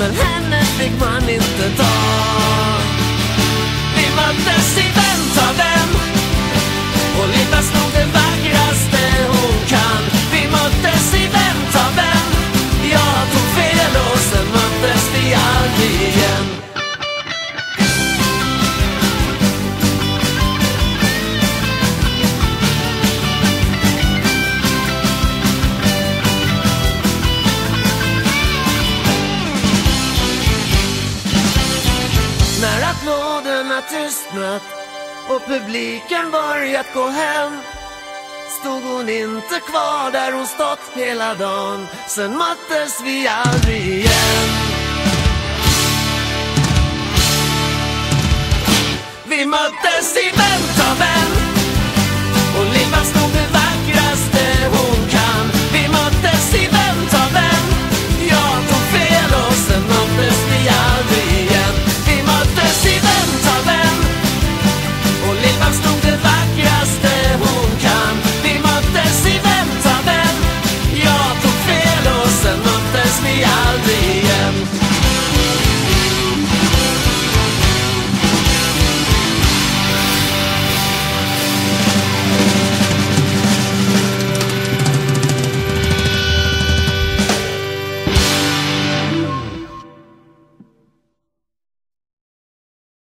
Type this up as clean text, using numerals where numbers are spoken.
men henne fick man inte ta. Vi möttes i Vem Tar Vem, och Lipas nog det vackraste hon kan. Vi möttes i Vem Tar Vem, jag tog fel och sen möttes vi aldrig igen. När applåderna tystnat och publiken börjat gå hem, stod hon inte kvar där hon stått hela dagen. Sen möttes vi aldrig igen. Vi möttes i Vem Tar Vem, och Lipas nog det vackraste hon kan. Vi möttes i Vem Tar Vem, jag tog fel och sen möttes vi aldrig igen. Vi möttes i Vem Tar Vem, och Lipas nog det vackraste hon kan. Vi möttes i Vem Tar Vem, jag tog fel och sen möttes vi aldrig.